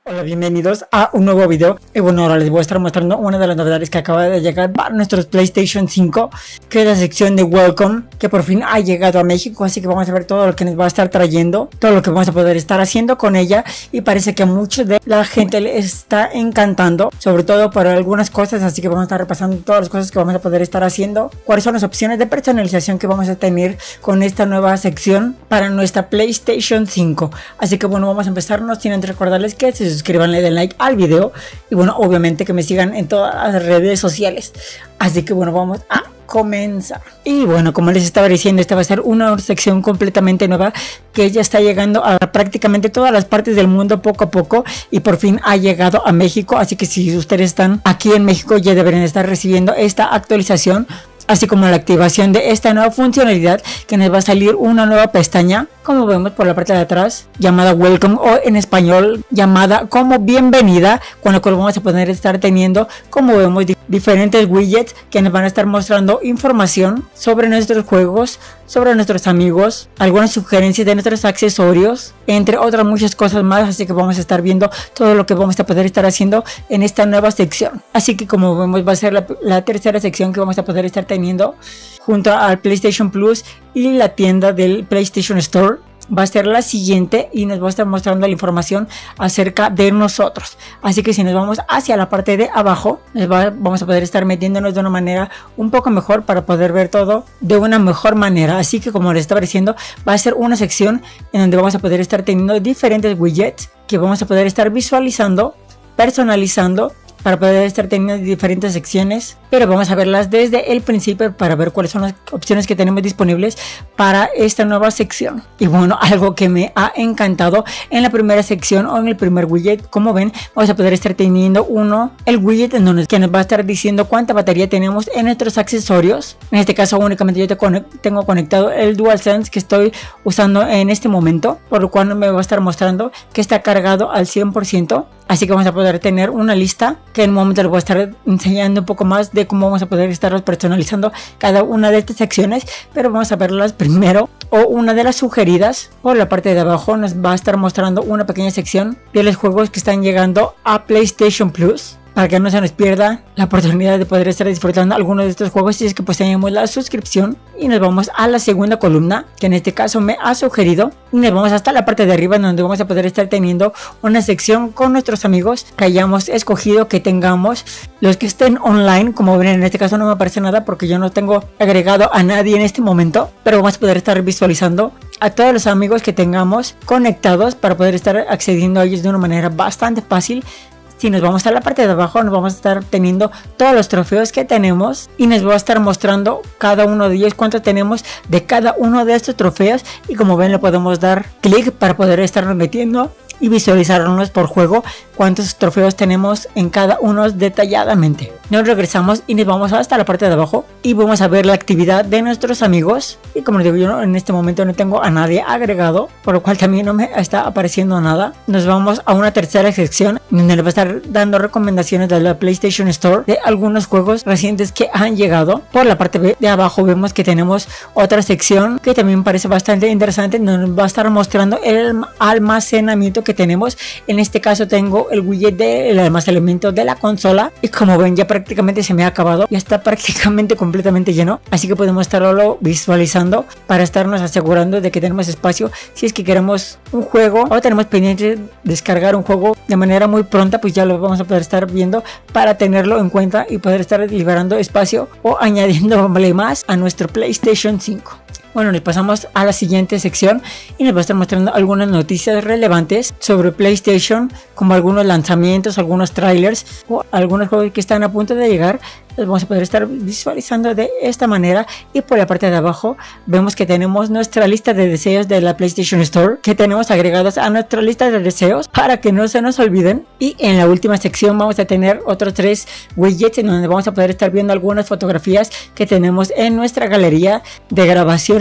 Hola, bienvenidos a un nuevo video. Y bueno, ahora les voy a estar mostrando una de las novedades que acaba de llegar para nuestros PlayStation 5, que es la sección de Welcome, que por fin ha llegado a México. Así que vamos a ver todo lo que nos va a estar trayendo, todo lo que vamos a poder estar haciendo con ella. Y parece que a mucha de la gente le está encantando, sobre todo por algunas cosas. Así que vamos a estar repasando todas las cosas que vamos a poder estar haciendo, cuáles son las opciones de personalización que vamos a tener con esta nueva sección para nuestra PlayStation 5. Así que bueno, vamos a empezar, no sin antes recordarles que se suscriban, le den like al video y bueno, obviamente que me sigan en todas las redes sociales. Así que bueno, vamos a comenzar. Y bueno, como les estaba diciendo, esta va a ser una sección completamente nueva que ya está llegando a prácticamente todas las partes del mundo poco a poco, y por fin ha llegado a México. Así que si ustedes están aquí en México, ya deberían estar recibiendo esta actualización, así como la activación de esta nueva funcionalidad, que nos va a salir una nueva pestaña, como vemos por la parte de atrás, llamada Welcome, o en español llamada como bienvenida, con lo cual vamos a poder estar teniendo, como vemos, diferentes widgets que nos van a estar mostrando información sobre nuestros juegos, sobre nuestros amigos, algunas sugerencias de nuestros accesorios, entre otras muchas cosas más. Así que vamos a estar viendo todo lo que vamos a poder estar haciendo en esta nueva sección. Así que como vemos, va a ser la tercera sección que vamos a poder estar teniendo junto al PlayStation Plus y la tienda del PlayStation Store. Va a ser la siguiente y nos va a estar mostrando la información acerca de nosotros. Así que si nos vamos hacia la parte de abajo, vamos a poder estar metiéndonos de una manera un poco mejor para poder ver todo de una mejor manera. Así que como les estaba diciendo, va a ser una sección en donde vamos a poder estar teniendo diferentes widgets que vamos a poder estar visualizando, personalizando, para poder estar teniendo diferentes secciones, pero vamos a verlas desde el principio para ver cuáles son las opciones que tenemos disponibles para esta nueva sección. Y bueno, algo que me ha encantado en la primera sección, o en el primer widget, como ven, vamos a poder estar teniendo el widget en donde que nos va a estar diciendo cuánta batería tenemos en nuestros accesorios. En este caso únicamente yo tengo conectado el DualSense que estoy usando en este momento, por lo cual me va a estar mostrando que está cargado al 100%. Así que vamos a poder tener una lista que en un momento les voy a estar enseñando un poco más de cómo vamos a poder estar personalizando cada una de estas secciones, pero vamos a verlas primero. O una de las sugeridas, por la parte de abajo nos va a estar mostrando una pequeña sección de los juegos que están llegando a PlayStation Plus, para que no se nos pierda la oportunidad de poder estar disfrutando algunos de estos juegos si es que pues tenemos la suscripción. Y nos vamos a la segunda columna, que en este caso me ha sugerido, y nos vamos hasta la parte de arriba, donde vamos a poder estar teniendo una sección con nuestros amigos que hayamos escogido, que tengamos, los que estén online. Como ven, en este caso no me aparece nada porque yo no tengo agregado a nadie en este momento, pero vamos a poder estar visualizando a todos los amigos que tengamos conectados para poder estar accediendo a ellos de una manera bastante fácil. Si nos vamos a la parte de abajo, nos vamos a estar teniendo todos los trofeos que tenemos, y nos va a estar mostrando cada uno de ellos, cuánto tenemos de cada uno de estos trofeos. Y como ven, le podemos dar clic para poder estarnos metiendo y visualizarnos por juego cuántos trofeos tenemos en cada uno detalladamente. Nos regresamos y nos vamos hasta la parte de abajo y vamos a ver la actividad de nuestros amigos. Y como les digo, yo en este momento no tengo a nadie agregado, por lo cual también no me está apareciendo nada. Nos vamos a una tercera sección donde nos va a estar dando recomendaciones de la PlayStation Store de algunos juegos recientes que han llegado. Por la parte de abajo vemos que tenemos otra sección que también parece bastante interesante, donde nos va a estar mostrando el almacenamiento que tenemos. En este caso tengo el widget del almacenamiento de la consola, y como ven, ya prácticamente se me ha acabado, ya está prácticamente completamente lleno. Así que podemos estarlo visualizando para estarnos asegurando de que tenemos espacio si es que queremos un juego o tenemos pendiente descargar un juego de manera muy pronta. Pues ya lo vamos a poder estar viendo para tenerlo en cuenta y poder estar liberando espacio o añadiéndole más a nuestro PlayStation 5. Bueno, nos pasamos a la siguiente sección y nos va a estar mostrando algunas noticias relevantes sobre PlayStation, como algunos lanzamientos, algunos trailers o algunos juegos que están a punto de llegar. Los vamos a poder estar visualizando de esta manera. Y por la parte de abajo vemos que tenemos nuestra lista de deseos de la PlayStation Store, que tenemos agregados a nuestra lista de deseos para que no se nos olviden. Y en la última sección vamos a tener otros 3 widgets en donde vamos a poder estar viendo algunas fotografías que tenemos en nuestra galería de grabaciones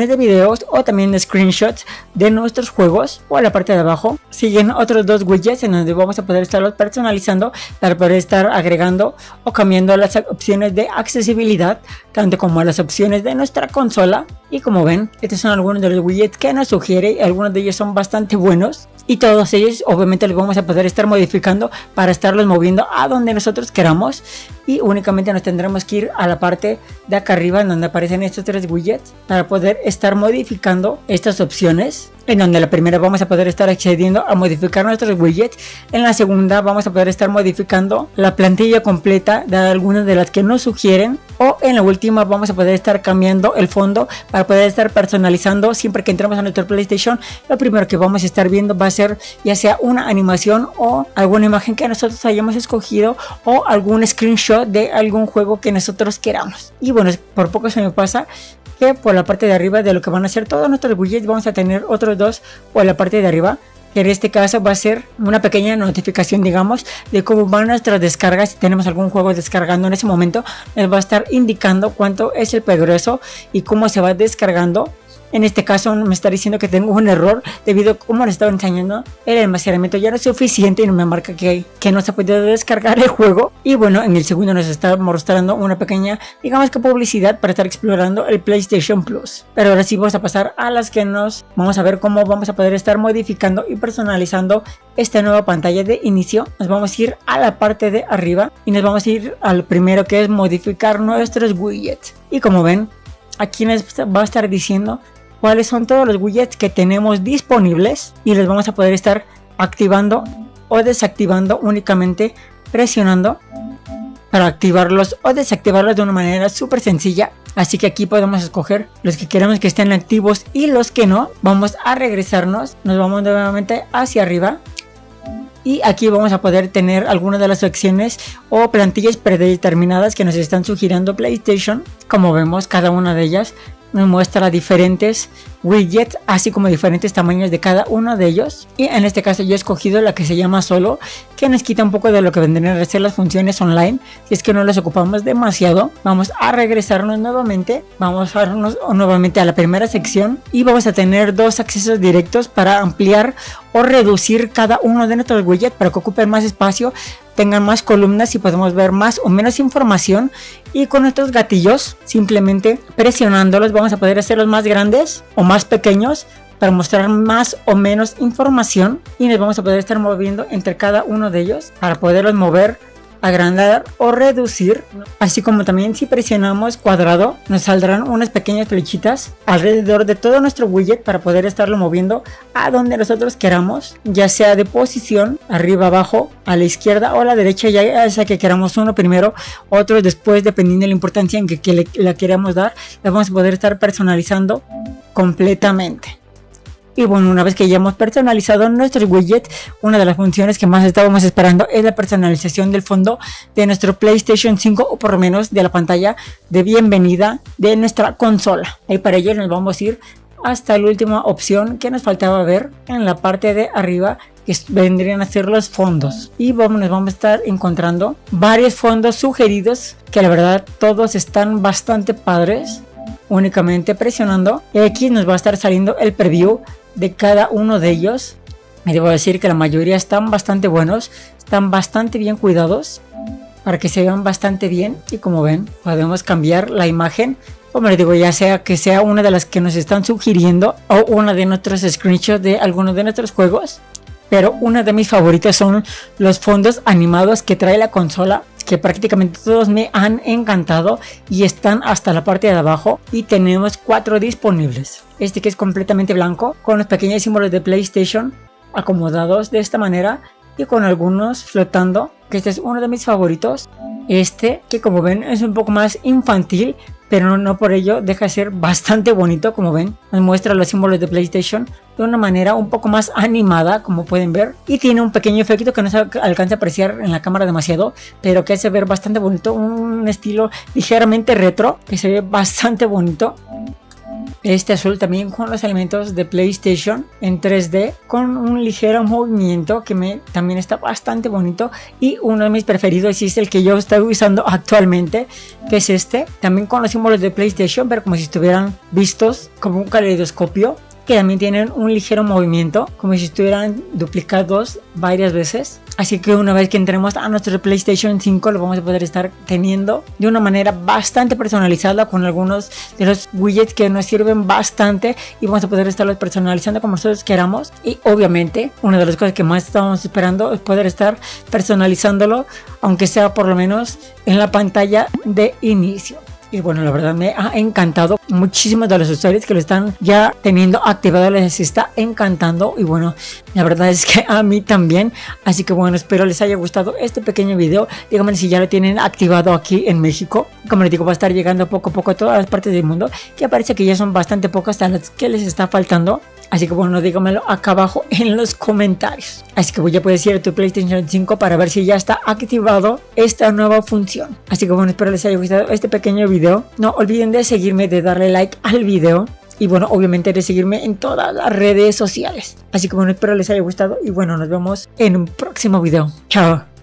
grabaciones de videos o también de screenshots de nuestros juegos. O a la parte de abajo siguen otros dos widgets en donde vamos a poder estarlos personalizando para poder estar agregando o cambiando las opciones de accesibilidad, tanto como las opciones de nuestra consola. Y como ven, estos son algunos de los widgets que nos sugiere, algunos de ellos son bastante buenos y todos ellos obviamente los vamos a poder estar modificando para estarlos moviendo a donde nosotros queramos. Y únicamente nos tendremos que ir a la parte de acá arriba en donde aparecen estos tres widgets para poder estar modificando estas opciones. En donde la primera vamos a poder estar accediendo a modificar nuestros widgets. En la segunda vamos a poder estar modificando la plantilla completa de algunas de las que nos sugieren. O en la última vamos a poder estar cambiando el fondo para poder estar personalizando. Siempre que entremos a nuestro PlayStation, lo primero que vamos a estar viendo va a ser ya sea una animación o alguna imagen que nosotros hayamos escogido o algún screenshot de algún juego que nosotros queramos. Y bueno, por poco se me pasa que por la parte de arriba de lo que van a ser todos nuestros widgets vamos a tener otros dos por la parte de arriba, que en este caso va a ser una pequeña notificación, digamos, de cómo van nuestras descargas. Si tenemos algún juego descargando en ese momento, nos va a estar indicando cuánto es el progreso y cómo se va descargando. En este caso me está diciendo que tengo un error debido a cómo le estaba enseñando el almacenamiento ya no es suficiente y no me marca que no se ha podido descargar el juego. Y bueno, en el segundo nos está mostrando una pequeña, digamos que publicidad para estar explorando el PlayStation Plus. Pero ahora sí vamos a pasar a las que vamos a ver cómo vamos a poder estar modificando y personalizando esta nueva pantalla de inicio. Nos vamos a ir a la parte de arriba y nos vamos a ir al primero, que es modificar nuestros widgets. Y como ven, aquí nos va a estar diciendo cuáles son todos los widgets que tenemos disponibles y los vamos a poder estar activando o desactivando únicamente presionando para activarlos o desactivarlos de una manera súper sencilla. Así que aquí podemos escoger los que queremos que estén activos y los que no. Vamos a regresarnos, nos vamos nuevamente hacia arriba y aquí vamos a poder tener algunas de las opciones o plantillas predeterminadas que nos están sugiriendo PlayStation. Como vemos, cada una de ellas nos muestra diferentes widgets, así como diferentes tamaños de cada uno de ellos. Y en este caso yo he escogido la que se llama solo, que nos quita un poco de lo que vendrían a ser las funciones online. Si es que no las ocupamos demasiado, vamos a regresarnos nuevamente, vamos a irnos nuevamente a la primera sección y vamos a tener dos accesos directos para ampliar o reducir cada uno de nuestros widgets para que ocupen más espacio, tengan más columnas y podemos ver más o menos información. Y con estos gatillos, simplemente presionándolos, vamos a poder hacerlos más grandes o más pequeños para mostrar más o menos información. Y nos vamos a poder estar moviendo entre cada uno de ellos para poderlos mover, agrandar o reducir. Así como también si presionamos cuadrado nos saldrán unas pequeñas flechitas alrededor de todo nuestro widget para poder estarlo moviendo a donde nosotros queramos, ya sea de posición, arriba, abajo, a la izquierda o a la derecha, ya sea que queramos uno primero, otro después, dependiendo de la importancia en que la queramos dar. La vamos a poder estar personalizando completamente. Y bueno, una vez que ya hemos personalizado nuestro widget, una de las funciones que más estábamos esperando es la personalización del fondo de nuestro PlayStation 5, o por lo menos de la pantalla de bienvenida de nuestra consola. Y para ello nos vamos a ir hasta la última opción que nos faltaba ver en la parte de arriba, que vendrían a ser los fondos. Y nos vamos a estar encontrando varios fondos sugeridos que la verdad todos están bastante padres. Únicamente presionando X nos va a estar saliendo el preview de cada uno de ellos. Me debo decir que la mayoría están bastante buenos, están bastante bien cuidados para que se vean bastante bien. Y como ven, podemos cambiar la imagen, como les digo, ya sea que sea una de las que nos están sugiriendo o una de nuestros screenshots de algunos de nuestros juegos. Pero una de mis favoritas son los fondos animados que trae la consola, que prácticamente todos me han encantado y están hasta la parte de abajo. Y tenemos 4 disponibles. Este que es completamente blanco, con los pequeños símbolos de PlayStation acomodados de esta manera y con algunos flotando, que este es uno de mis favoritos. Este que, como ven, es un poco más infantil, pero no por ello deja de ser bastante bonito. Como ven, nos muestra los símbolos de PlayStation de una manera un poco más animada, como pueden ver, y tiene un pequeño efecto que no se alcanza a apreciar en la cámara demasiado, pero que hace ver bastante bonito, un estilo ligeramente retro que se ve bastante bonito. este azul también con los elementos de PlayStation en 3D con un ligero movimiento que también está bastante bonito, y uno de mis preferidos y es el que yo estoy usando actualmente, que es este, también con los símbolos de PlayStation pero como si estuvieran vistos como un caleidoscopio, que también tienen un ligero movimiento como si estuvieran duplicados varias veces. Así que una vez que entremos a nuestro PlayStation 5 lo vamos a poder estar teniendo de una manera bastante personalizada con algunos de los widgets que nos sirven bastante, y vamos a poder estarlos personalizando como nosotros queramos. Y obviamente una de las cosas que más estamos esperando es poder estar personalizándolo, aunque sea por lo menos en la pantalla de inicio. Y bueno, la verdad me ha encantado. Muchísimos de los usuarios que lo están ya teniendo activado les está encantando. Y bueno, la verdad es que a mí también. Así que bueno, espero les haya gustado este pequeño video. Díganme si ya lo tienen activado aquí en México. Como les digo, va a estar llegando poco a poco a todas las partes del mundo, que parece que ya son bastante pocas a las que les está faltando. Así que bueno, díganmelo acá abajo en los comentarios. Así que voy a poder ir a tu PlayStation 5 para ver si ya está activado esta nueva función. Así que bueno, espero les haya gustado este pequeño video. No olviden de seguirme, de darle like al video. Y bueno, obviamente de seguirme en todas las redes sociales. Así que bueno, espero les haya gustado. Y bueno, nos vemos en un próximo video. Chao.